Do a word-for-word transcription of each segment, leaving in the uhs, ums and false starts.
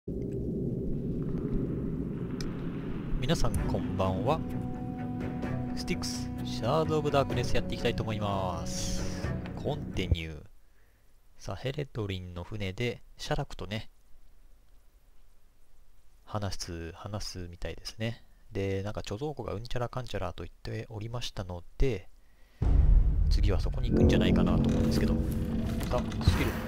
皆さんこんばんは。スティックスシャード・オブ・ダークネスやっていきたいと思います。コンティニュー。さあヘレトリンの船でシャラクとね話す話すみたいですね。でなんか貯蔵庫がうんちゃらかんちゃらと言っておりましたので、次はそこに行くんじゃないかなと思うんですけど、さあスキル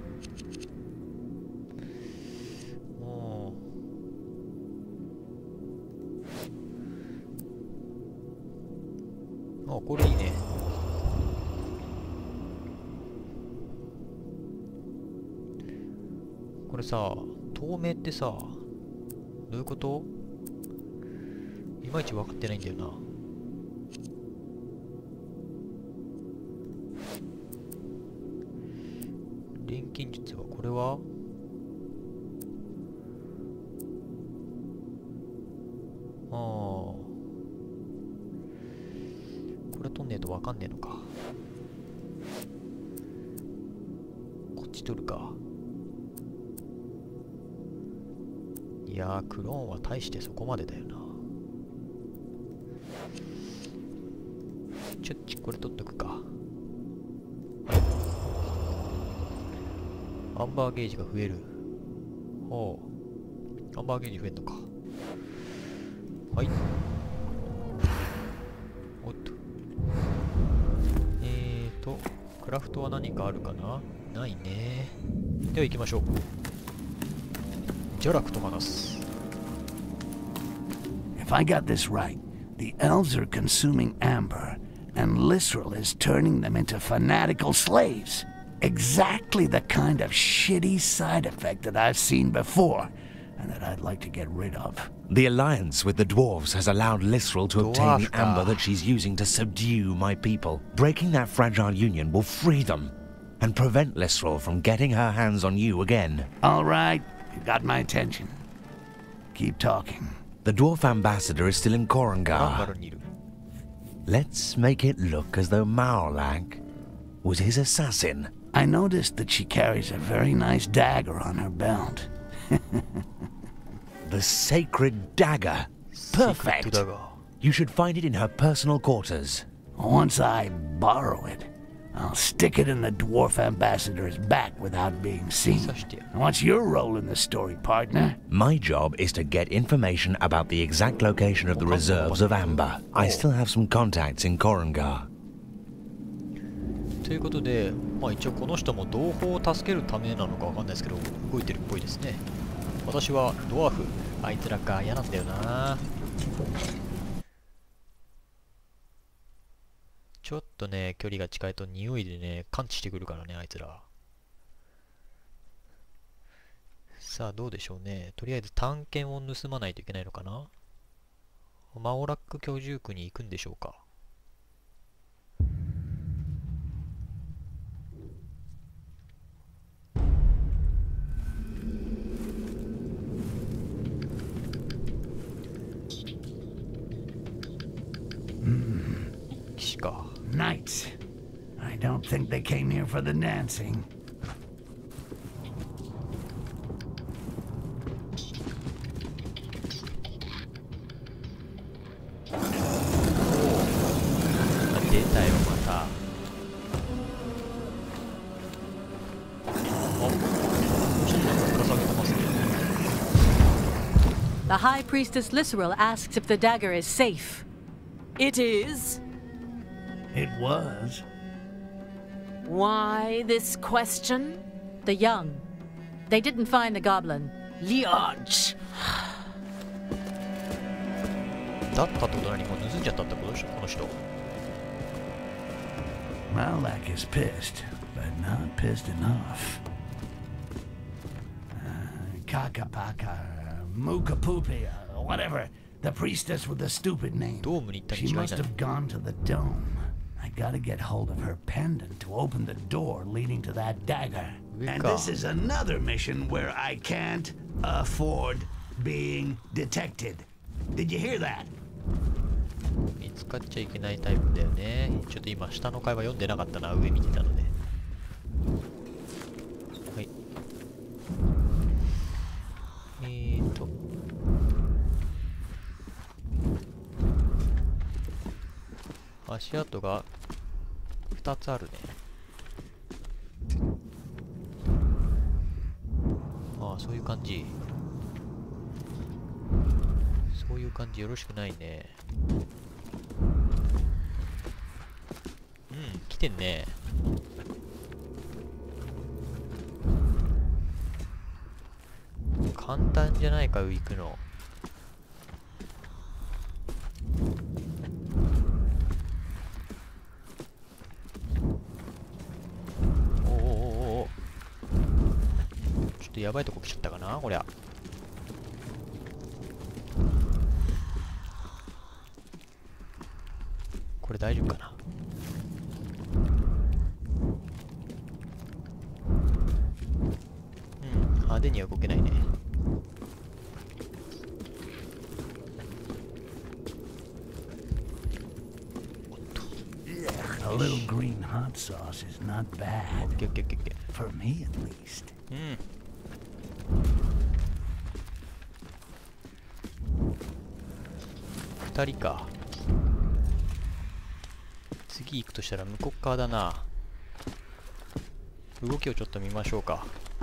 あ、これいいね。これさ、透明ってさ、どういうこと？いまいち分かってないんだよな。錬金術はこれはああ、これ取んねえと分かんねえのか。こっち取るか。いやー、クローンは大してそこまでだよな。ちょっちこれ取っとくか。アンバーゲージが増える。ほう。アンバーゲージ増えんのか。はい。おっと。えーと、クラフトは何かあるかな？ないね。では行きましょう。ジャラクとマナス。 If I got this right, the elves are consuming amber, and Lysrel is turning them into fanatical slaves. Exactly the kind of shitty side effect that I've seen before, and that I'd like to get rid of. The alliance with the dwarves has allowed Lysrel to obtain the amber that she's using to subdue my people. Breaking that fragile union will free them, and prevent Lysrel from getting her hands on you again. All right, you got my attention. Keep talking. The dwarf ambassador is still in Korangar. Let's make it look as though Maolak was his assassin. I noticed that she carries a very nice dagger on her belt. The sacred dagger. Perfect. You should find it in her personal quarters. Once I borrow it, I'll stick it in the dwarf ambassador's back without being seen. What's your role in the story, partner? My job is to get information about the exact location of the reserves of amber. I still have some contacts in Korangar. ということで、まあ一応この人も同胞を助けるためなのかわかんないですけど、動いてるっぽいですね。私はドワーフ。あいつらか嫌なんだよな。ちょっとね、距離が近いと匂いでね、感知してくるからね、あいつら。さあ、どうでしょうね。とりあえず探検を盗まないといけないのかな。マオラック居住区に行くんでしょうか。騎士か。 Knights. I don't think they came here for the dancing. The High Priestess Lysrel asks if the dagger is safe. It is. It was. Why this question? The young. They didn't find the goblin. Liaj. だったってこと何もう盗んじゃったってことでしょこの人。 Malak is pissed, but not pissed enough. Uh, Kakapaka, Mukapupi, uh, whatever. The priestess with the stupid name. She must have gone to the dome. I gotta get hold of her pendant to open the door leading to that dagger. And this is another mission where I can't afford being detected. Did you hear that? 見つかっちゃいけないタイプだよね。ちょっと今下の会話読んでなかったな、上見てたので。はい。 と。足跡がふたつあるね。ああ、そういう感じ。そういう感じよろしくないね。うん、来てんね。簡単じゃないか、行くの。おおおおお、ちょっとやばいとこ来ちゃったかな、こりゃ。これ大丈夫かな。うん、派手には動けないね。 A little green hot sauce is not bad. オッケーオッケーオッケーオッケ For me at least. ー。うん。二人か。次行くとしたら向こう側だな。動きをちょっと見ましょうか。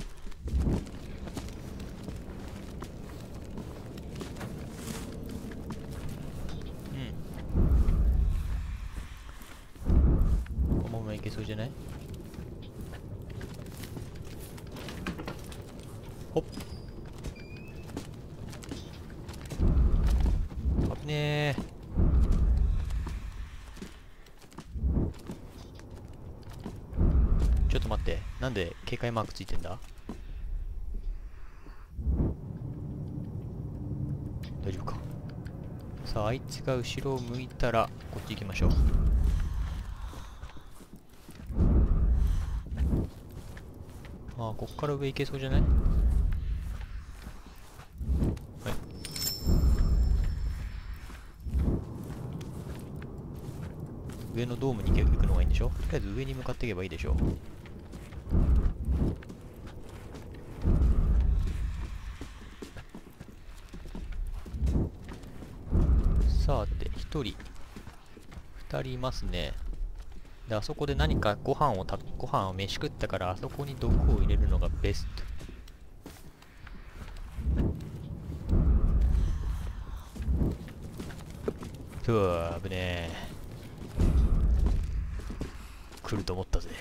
うん。このままいけそうじゃない？ほっ。危ねー。ちょっと待って、なんで警戒マークついてんだ？大丈夫か。さあ、あいつが後ろを向いたらこっち行きましょう。ああ、こっから上行けそうじゃない？はい。上のドームに行くのがいいんでしょ？とりあえず上に向かっていけばいいでしょう。さて、ひとり、ふたりいますね。で、あそこで何かご飯をた、ご飯を飯食ったから、あそこに毒を入れるのがベスト。うわ、危ねえ。来ると思ったぜ。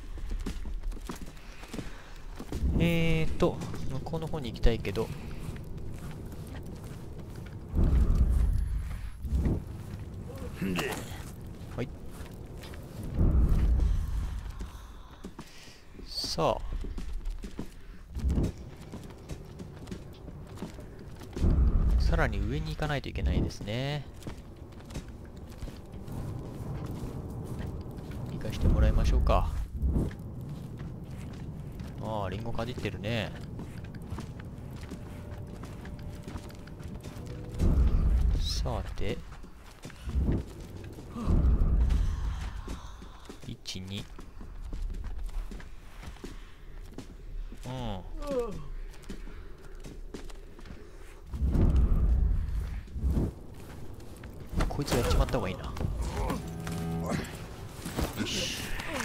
えーと、向こうの方に行きたいけど、はい。さあ。さらに上に行かないといけないですね。理解してもらいましょうか。ああ、リンゴかじってるね。さて。いち、に。うん。こいつやっちまった方がいいな。よし。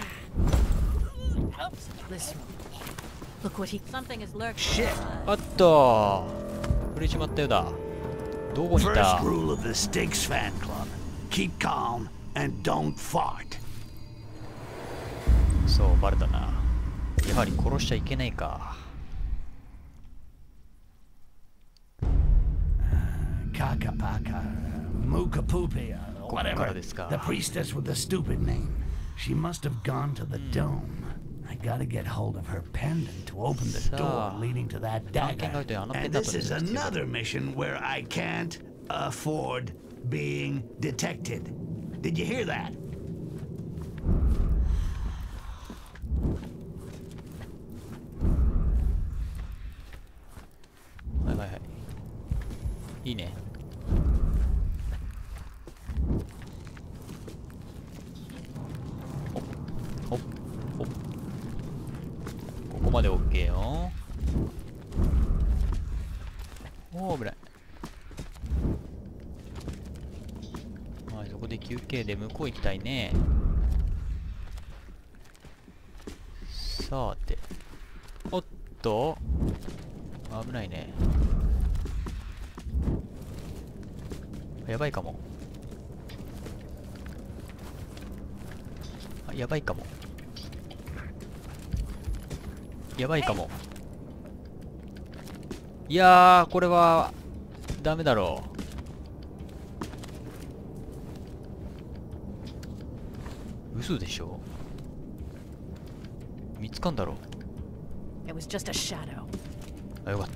あっとー。触れちまったようだ。どこにいた？ First rule of the Styx fan club. Keep calm and don't fart. そう、バレたな。やはり殺しちゃいけないか。 Kakapaka, Mukapupi, whatever. The priestess with the stupid name. She must have gone to the dome. I gotta get hold of her pendant to open the door leading to that dagger. And this is another mission where I can't afford being detected. Did you hear that? はいはいはい。いいね。ほっほっほっ。ここまで OK よ。 おー、危ない。はい、そこで休憩で向こう行きたいね。さて。おっと危ないね。やばいかも。あ、やばいかも。やばいかも。いやー、これはダメだろう。嘘でしょ。見つかんだろう。 It was just a shadow. あ、よかった。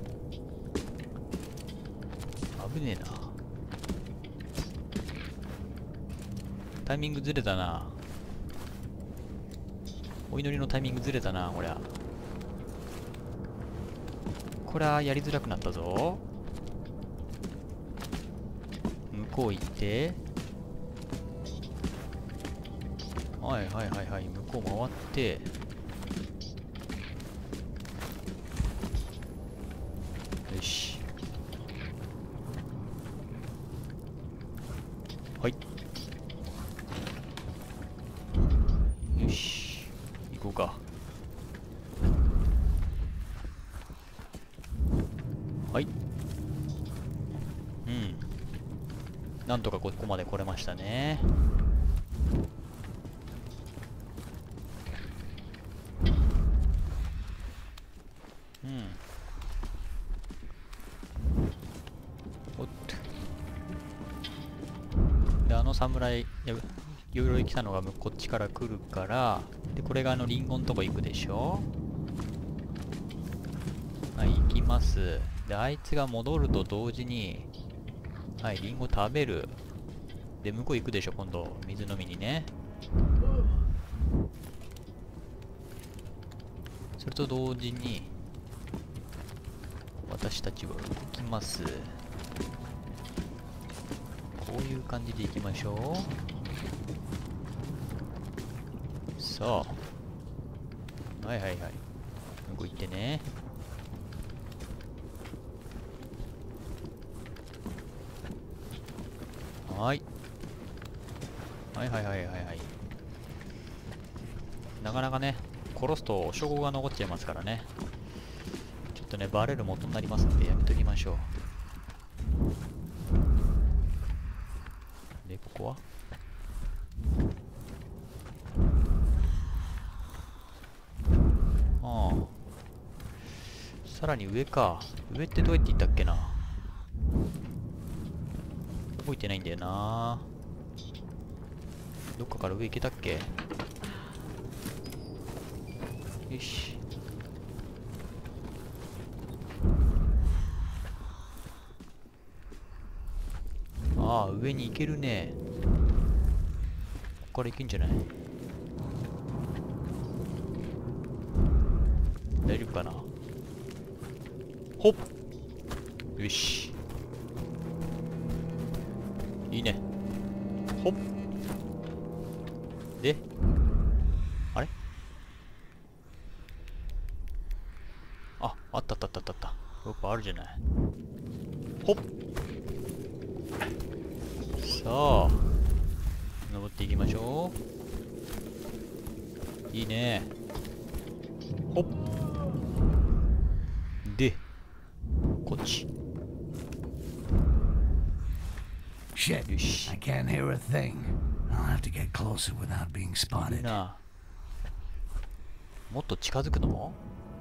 危ねえな。タイミングずれたな。お祈りのタイミングずれたな、こりゃ。これはやりづらくなったぞ。向こう行って。はいはいはいはい、向こう回って。よし。はい。よし。行こうか。はい。うん。なんとかここまで来れましたね。うん。おっと。で、あの侍、や鎧来たのがこっちから来るから、で、これがあのリンゴのとこ行くでしょ。はい、行きます。で、あいつが戻ると同時に、はい、リンゴ食べる。で、向こう行くでしょ、今度。水飲みにね。それと同時に、私たちは動きます。こういう感じで行きましょう。さあ。はいはいはい。向こう行ってね。はい。はいはいはいはいはい。なかなかね、殺すと証拠が残っちゃいますからね。ちょっとね、バレる元になりますんでやめときましょう。で、ここはああ。さらに上か。上ってどうやって行ったっけな。覚えてないんだよな。どっかから上行けたっけ。よし。ああ、上に行けるね。ここから行けんじゃない。大丈夫かな。ほっ。よし。いいね。ほっ。で、あれあ、あったあったあったあった。ロープあるじゃない。ほっ。さあ、登っていきましょう。いいね。ほっ。で、こっち。 Shit, I can't hear a thing. I'll have to get closer without being spotted. な、もっと近づくの？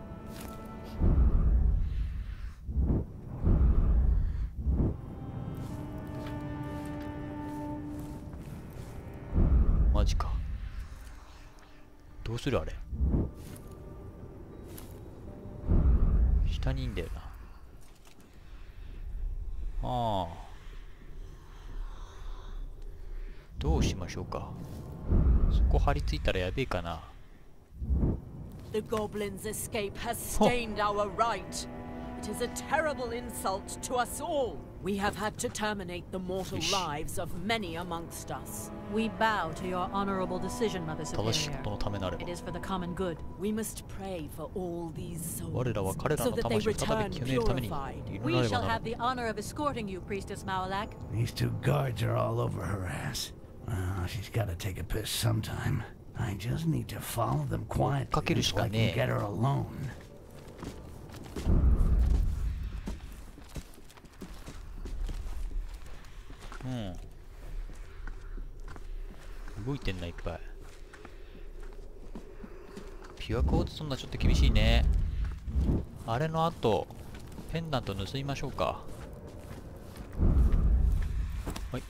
マジか。どうするあれ。下にいんだよな。ああ。どうしましょうか。そこ張り付いたらやべえかな。 The goblin's escape has stained our right. It is a terrible insult to us all. We have had to terminate the mortal lives of many amongst us. We bow to your honorable decision, Mother 正しい Superior. ことのためなれば It is for the common good. We must pray for all these souls 我らは彼ら so の that they 魂を再 return び清めるために purified. 祈 We らねば shall なら have the honor of escorting you, Priestess Malak. These two guards are all over her ass. Well, she's gotta take a piss sometime. I just need to follow them quietly until I can get her alone. うん。動いてんな、いっぱい。ピュアコーツそんなちょっと厳しいね。あれの後、ペンダント盗みましょうか。はい。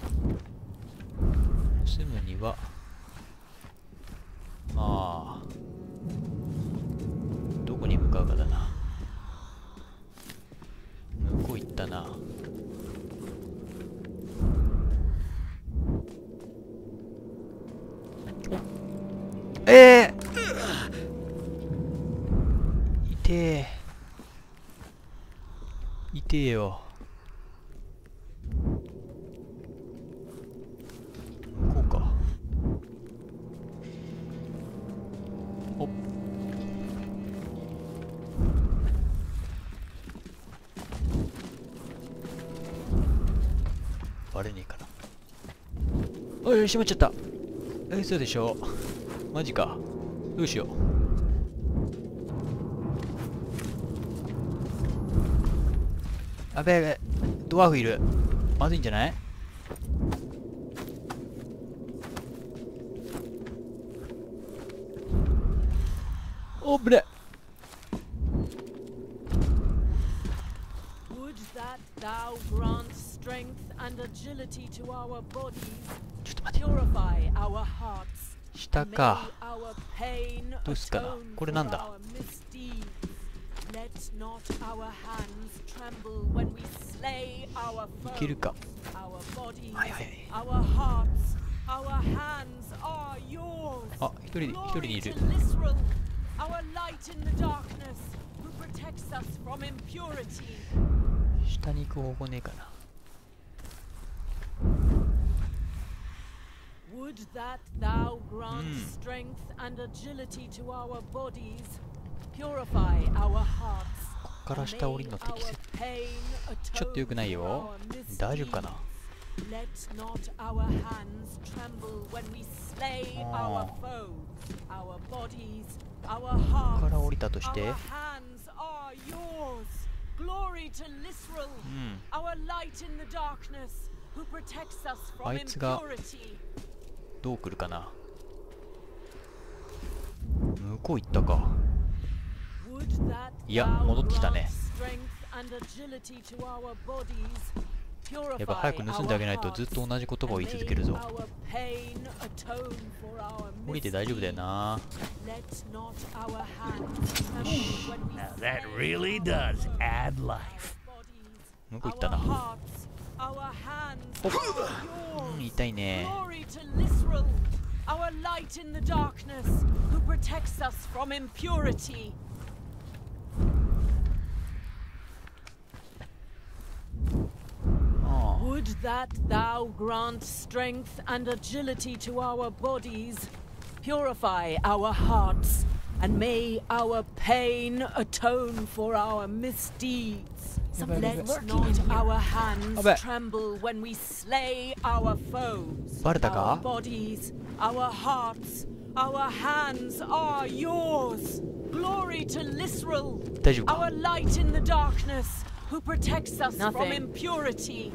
盗むには、ああ。どこに向かうかだな。向こう行ったな。ええー、痛え痛えよ。向こうか。おっ、バレねえかな。おい、閉まっちゃった。え、そうでしょ。マジか。どうしよう。あべえ、ドワーフいる。まずいんじゃない？おぶれ。 Would that thou grant strength and agility to our bodies, ちょっと待って。 purify our hearts. 下か。どうすかな。これなんだ。いけるか。はいはい。あ、一人、一人いる。下に行く方法ねえかな。 Would that thou grant strength and agility to our bodies, purify our hearts. こっから下降りるの適切。ちょっと良くないよ。大丈夫かな。 Let not our hands tremble when we slay our foes. Our bodies, our hearts. ここから降りたとして。 Our hands are yours. Glory to Lisrel, our light in the darkness, who protects us from impurity. どう来るかな。向こう行ったか。いや、戻ってきたね。やっぱ早く盗んであげないとずっと同じ言葉を言い続けるぞ。降りて大丈夫だよな。 That really does add life. 向こう行ったな。うん、痛いね。 Our light in the darkness, who protects us from impurity. Oh. Would that thou grant strength and agility to our bodies, purify our hearts, and may our pain atone for our misdeeds. Let not our hands tremble when we slay our foes. Our bodies, our hearts, our hands are yours. Glory to Lisrel, our light in the darkness, who protects us from impurity.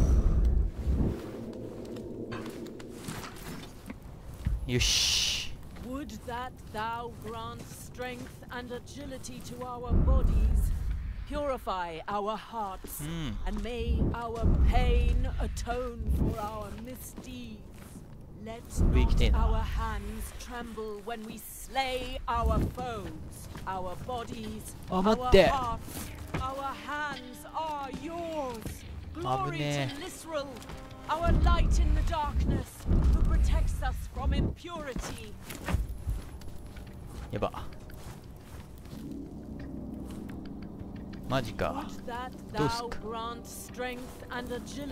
Yosh. Would that thou grant strength and agility to our bodies, purify our hearts, mm. and may our pain atone for our misdeeds. Let not our hands tremble when we slay our foes. Our bodies, oh, our hearts, our hands are yours. Glory to Lisrel, our light in the darkness, who protects us from impurity. やば。 マジか。どうすか。あ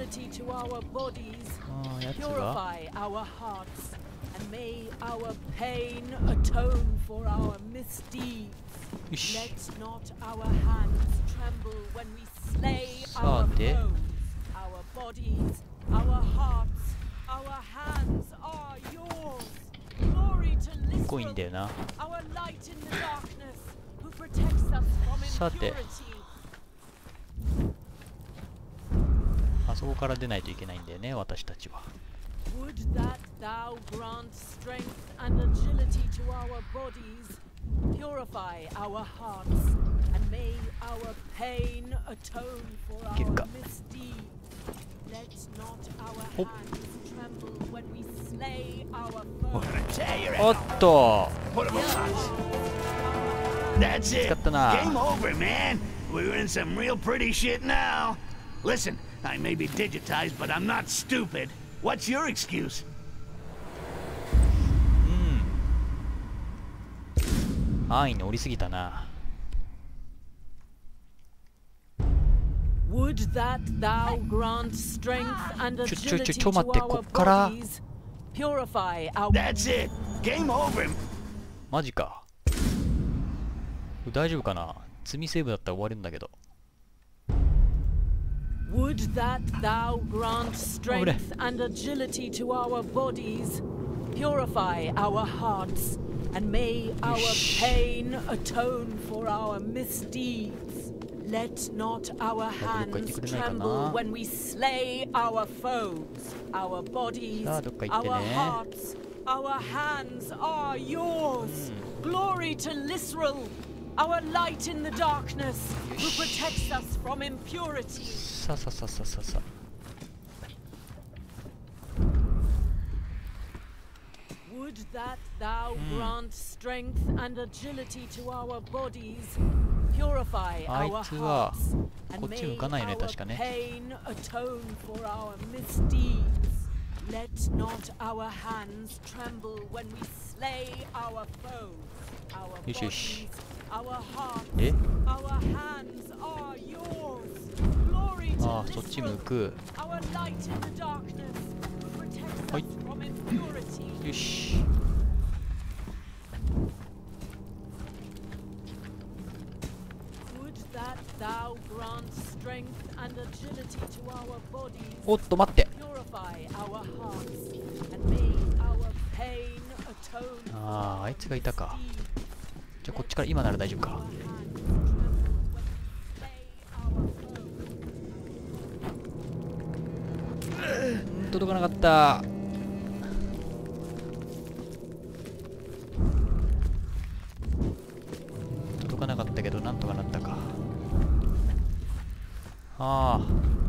あ、やつが。よし。さて。濃いんだよな。さて。あそこから出ないといけないんだよね、私たちは。いけるか。おっ。おっと。 That's 使 it. ったな。 Game over, man. We're in some real pretty shit now. Listen, I may be digitized, but I'm not stupid. What's your excuse? うん。安易に降りすぎたな。 Would that thou grant strength and ちょちょ agility ちょちょ to 待って、 our こっから。 bodies, purify our... That's it. Game over. マジか。大丈夫かな。積みセーブだったら終わるんだけど。 Would that thou grant strength and agility to our bodies, purify our hearts, and may our pain atone for our misdeeds. Let not our hands tremble when we slay our foes. Our bodies, our hearts, our hands are yours. Glory to Lisrel, our light in the darkness, who protects us from impurity. ささささささ。 Would that thou grant strength and agility to our bodies, purify our hearts, and may our pain atone for our misdeeds. Let not our hands tremble when we slay our foes. Our bodies, our hearts, our hands are yours. Glory to Lisrel, our light in the darkness, who protects us from impurity. よし。おっと待って。ああ、あいつがいたか。じゃあこっちから今なら大丈夫か。うん、届かなかった。届かなかったけどなんとかなったか。ああ、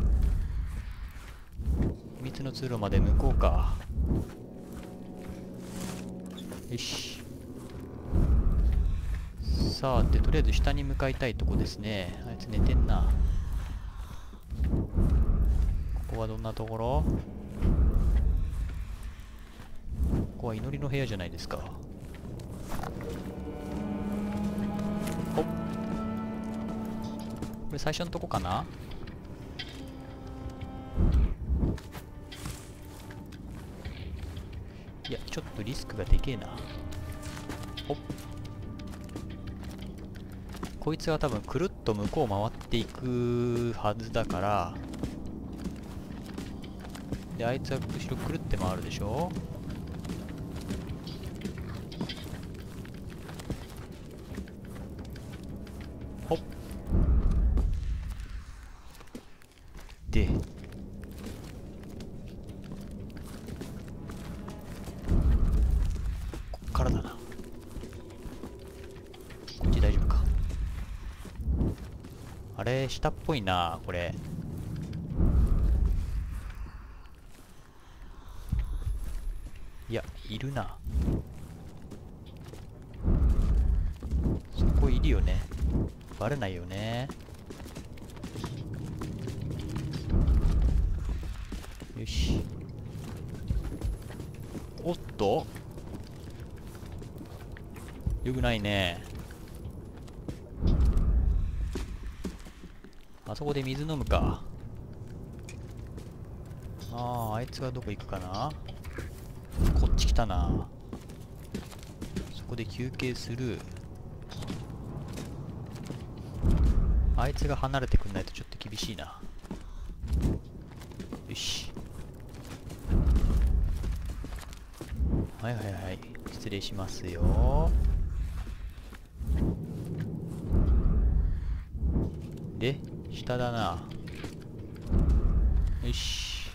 秘密の通路まで向こうか。よし。さて、とりあえず下に向かいたいとこですね。あいつ寝てんな。ここはどんなところ？ここは祈りの部屋じゃないですか。ほっ。これ最初のとこかな？いや、ちょっとリスクがでけえな。ほっ。こいつは多分くるっと向こう回っていくはずだから。で、あいつは後ろくるって回るでしょ。ほっ。で、こっからだな。こっち大丈夫か。あれ、下っぽいな、これ。いや、いるな。そこいるよね。バレないよね。よし。おっと、よくないね。 そこで水飲むか。ああ、あいつはどこ行くかな。こっち来たな。そこで休憩する。あいつが離れてくんないとちょっと厳しいな。よし。はいはいはい。失礼しますよ。で、下だな。よし。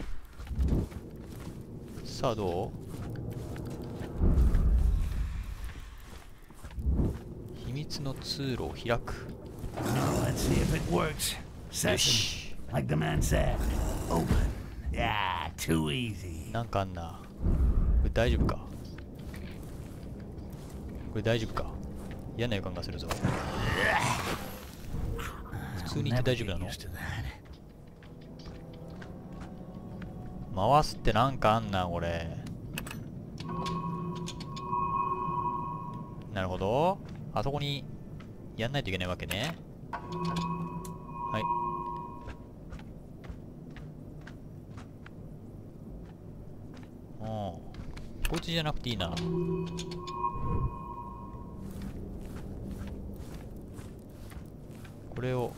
さあどう？秘密の通路を開く。 Let's see if it works. Sesame, like the man said. Open. Yeah, too easy. なんかあんな。これ大丈夫か？これ大丈夫か？嫌な予感がするぞ。普通に行って大丈夫なの？回すってなんかあんな、これ。なるほど。あそこにやんないといけないわけね。はい。うん。こいつじゃなくていいな。これを。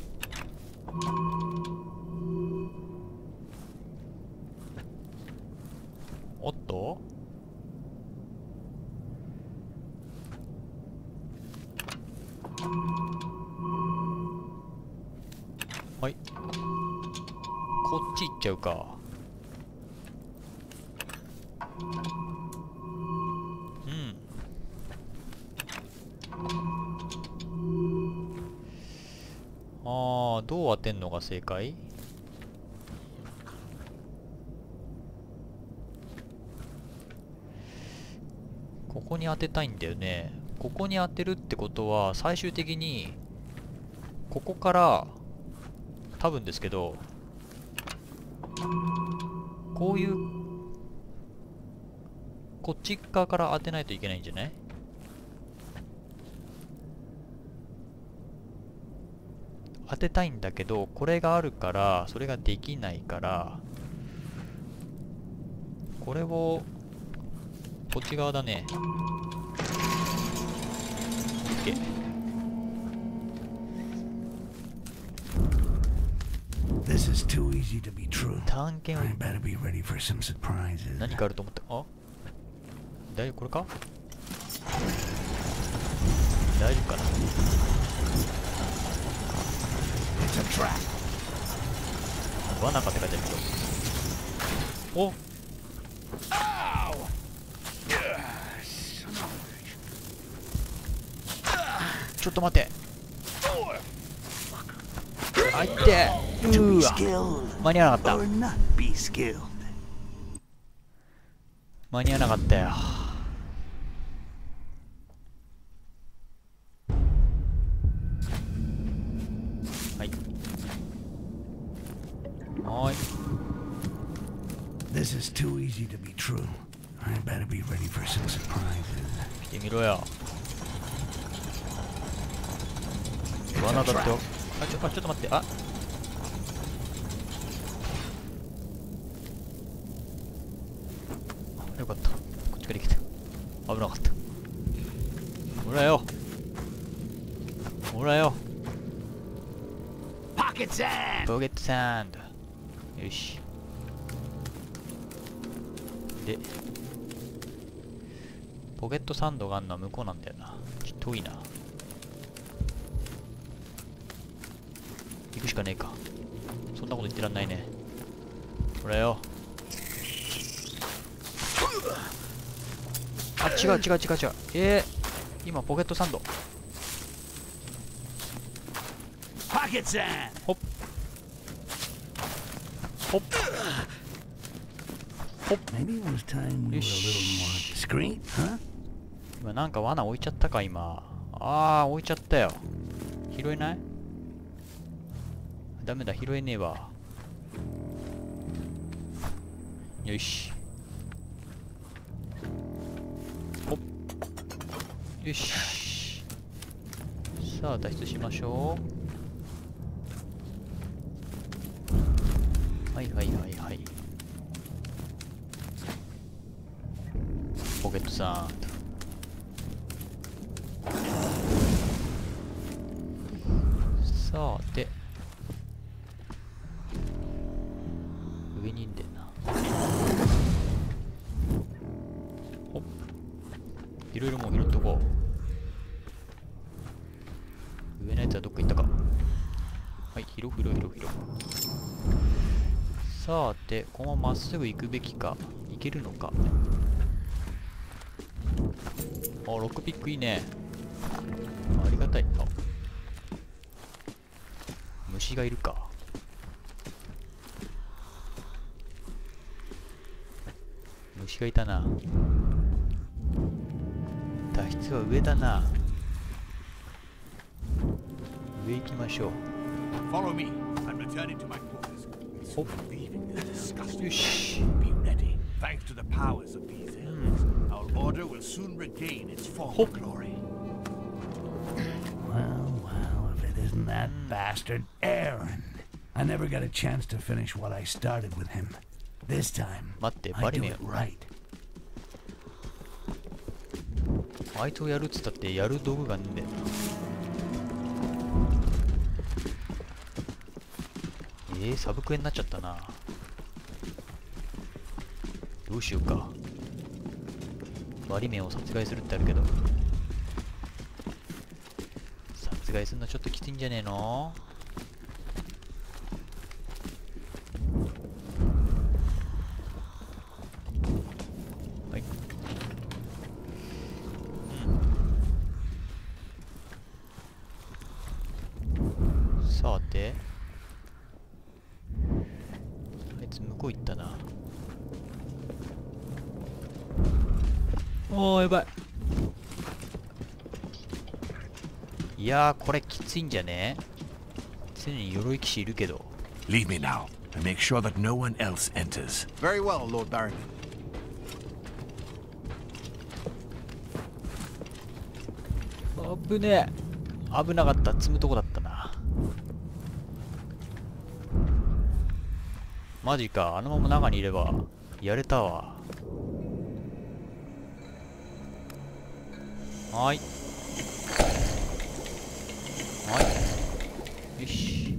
おっと？はい。こっち行っちゃうか。うん。ああ、どう当てんのが正解？ここに当てたいんだよね。ここに当てるってことは、最終的に、ここから、多分ですけど、こういう、こっち側から当てないといけないんじゃない？当てたいんだけど、これがあるから、それができないから、これを、こっち側だね。OK。 This is too easy to be true. 探検を I better be ready for some surprises. 何かあると思って、あ？大丈夫これか？大丈夫かな？ It's a trap. 罠かって書いてあるけど。お！ちょっと待って。あいって。うーわ。間に合わなかった。間に合わなかったよ。はい。はい。 This is too easy to be true. I better be ready for some surprises. 来てみろよ。罠だってよ。あ、ちょ、あ、ちょっと待って。あ。よかった。こっちから来た。危なかった。ほらよ。ほらよ。 ポケットサンド。 ポケットサンド。よし。で、ポケットサンドがあるのは向こうなんだよな。ちょっと遠いな。行くしかねえか。そんなこと言ってらんないね。ほらよ。あ、違う違う違う違う。えー、今ポケットサンド。ほっ。ほっ。ほっ。よし。今なんか罠置いちゃったか、今。あー、置いちゃったよ。拾えない？ダメだ、拾えねえわ。よし。ほっ。よし。さあ、脱出しましょはいはいはいはい。ポケットさん。さて、上にいんでんな。ほっ、いろいろもう拾っとこう。上のやつはどっか行ったか。はい、拾う拾う拾う拾う。さて、このまままっすぐ行くべきか。行けるのか。あ、ロックピックいいね。ありがたい。あ、虫がいるか。虫がいたな。脱出は上だな。上行きましょう。 Follow me. I'm returning to my quarters. ほっ、よし。 Be ready. Thanks to the powers of these elves, our order will soon regain its former glory. Well, well, if it isn't that bastard Aaron. I never got a chance to finish what I started with him. This time, 待って、 I バリ do メン it right. あいつをやるっつったってやる道具がねえんだよな。えー、サブクエになっちゃったな。どうしようか。バリメンを殺害するってあるけど、殺害するのちょっときついんじゃねえの？はい、うん、さて、あいつ向こう行ったな。おー、やばい。いやー、これきついんじゃね？常に鎧騎士いるけど。 Leave me now, and make sure that no one else enters. Very well, Lord Baron. 危ねえ。危なかった。積むとこだったな。マジか。あのまま中にいればやれたわ。はい。はい。よし。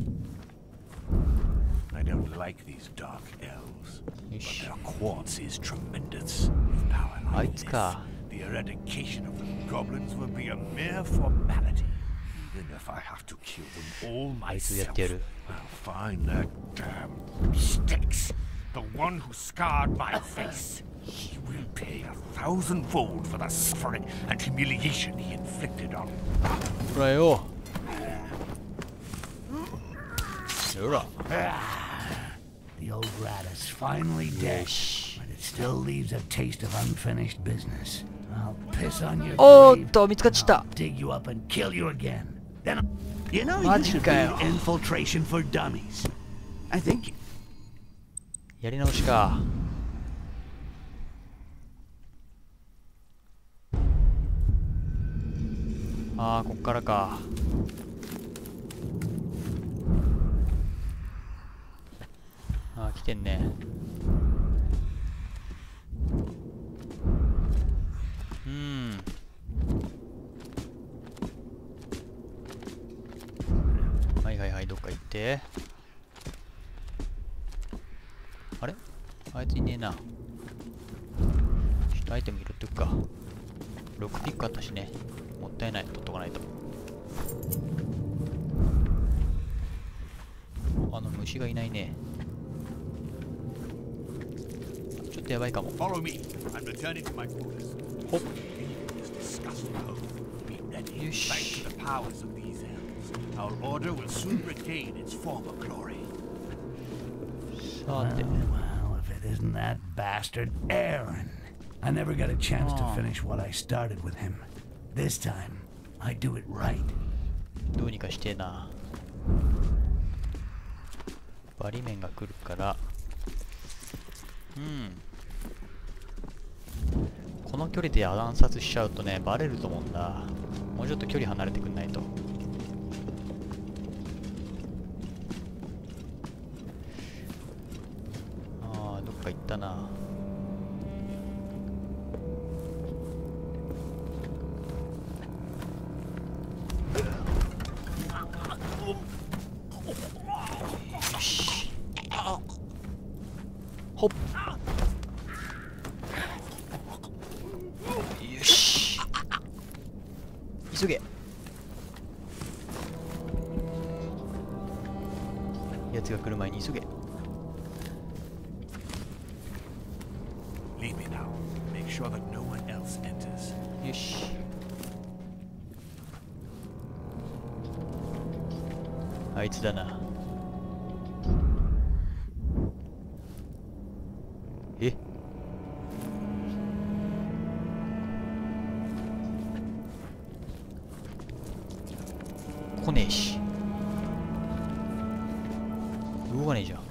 I don't like these dark elves, but よし。 their quartz is tremendous. With power あ like いつ this, か。 the eradication of the goblins will be a mere formality. Even if I have to kill them all あいつやっ myself, てやる。 I'll find that damn Styx, the one who scarred my face. He will pay a thousandfold for the suffering and humiliation he inflicted on. ほらよ。ほら。 The old rat is finally dead, but it still leaves a taste of unfinished business. I'll piss on your おー grave, っと、見つかっちゃった dig you up and kill you again. Then, you know, マ you ジ should かよ。 read Infiltration for Dummies. I think やり直しか。ああ、こっからか。ああ、来てんね。うーん。はいはいはい、どっか行って。あれ？あいついねえな。ちょっとアイテム拾っておくか。ロックピックあったしね。もったいない。取っとかないと。あの虫がいないね。ちょっとやばいかも。 follow me. I'm returning to my quarters. ほっ。 This disgusting hole. Be ready. Yes. Thanks to the powers of these elves, our order will soon regain its former glory. さて。 Well, if it isn't that bastard Aaron. I never got a chance to Oh. finish what I started with him. This time, I do it right. どうにかしてえな。バリメンが来るから。うん。この距離で暗殺しちゃうとね、バレると思うんだ。もうちょっと距離離れてくんないと。 か行ったな。よし。ほっ。よし。急げ。やつが来る前に急げ。 Lead me now. Make sure that no one else enters. よし。あいつだな。え？来ねえし。動かねえじゃん。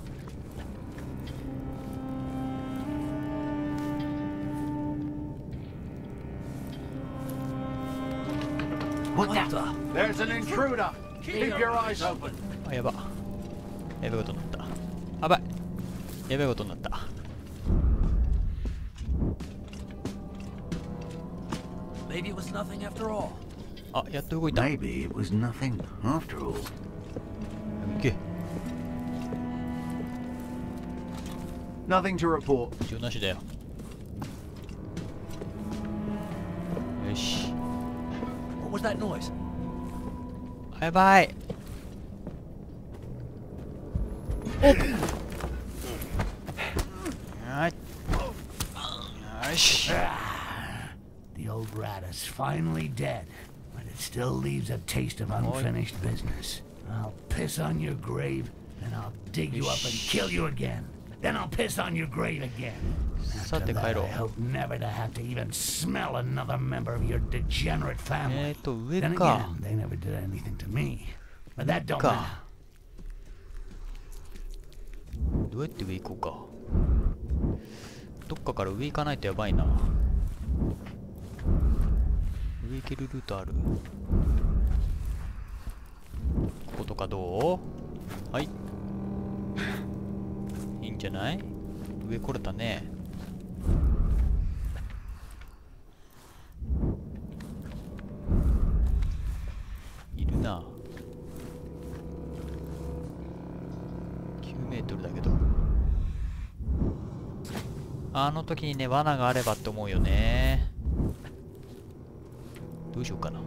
What the? There's an intruder. Keep your eyes open. あ、やば。やべえことになった。あばい。やべえことになった。 Maybe it was nothing after all. あ、やっと動いた。 Maybe it was nothing after all. 行け。 Nothing to report. 一応なしだよ。よし。 What was that noise? あ、やばい。オープン。はい。よし。 The old rat is finally dead, but it still leaves a taste of unfinished business. I'll piss on your grave, and I'll dig you up and kill you again. Then I'll piss on your grave again. After that, I hope never to have to even smell another member of your degenerate family. Then again, they never did anything to me. But that don't matter. どうやって上行こうか。どっかから上行かないとやばいな。上行けるルートある。こことかどう？はい。いいんじゃない？上来れたね。いるな。きゅうメートルだけど。あの時にね、罠があればって思うよね。どうしようかな。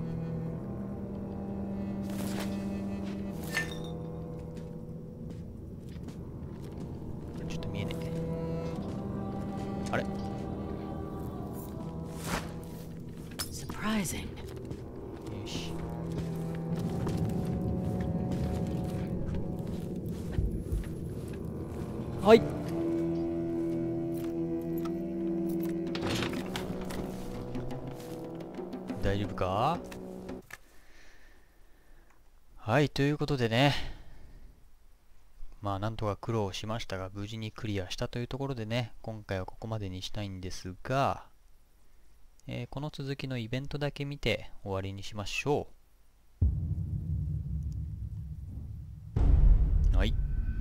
ちょっと見えねえ。あれ？ Surprising. よし。はい。大丈夫か？はい、ということでね。まあ、なんとか苦労しましたが、無事にクリアしたというところでね、今回はここまでにしたいんですが、えー、この続きのイベントだけ見て終わりにしましょう。はい。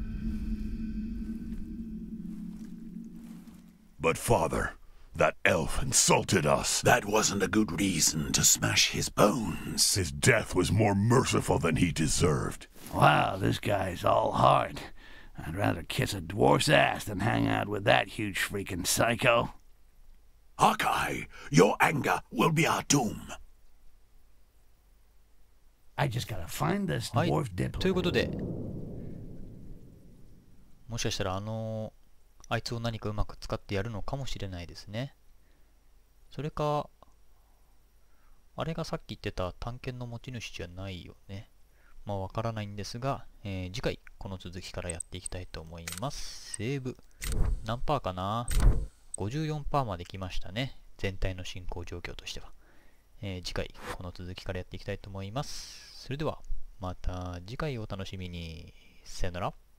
But father, that elf insulted us. That wasn't a good reason to smash his bones. His death was more merciful than he deserved. Wow, this guy's all hard. I'd rather kiss a dwarf's ass than hang out with that huge freaking psycho. Hawkeye, your anger will be our doom. I just gotta find this はい。 dwarf diplomat. ということで、もしかしたらあのあいつを何かうまく使ってやるのかもしれないですね。それか、あれがさっき言ってた探検の持ち主じゃないよね。まあわからないんですが、えー、次回この続きからやっていきたいと思います。セーブ。何パーかな？ ごじゅうよんパーセント まで来ましたね。全体の進行状況としては。えー、次回この続きからやっていきたいと思います。それではまた次回お楽しみに。さよなら。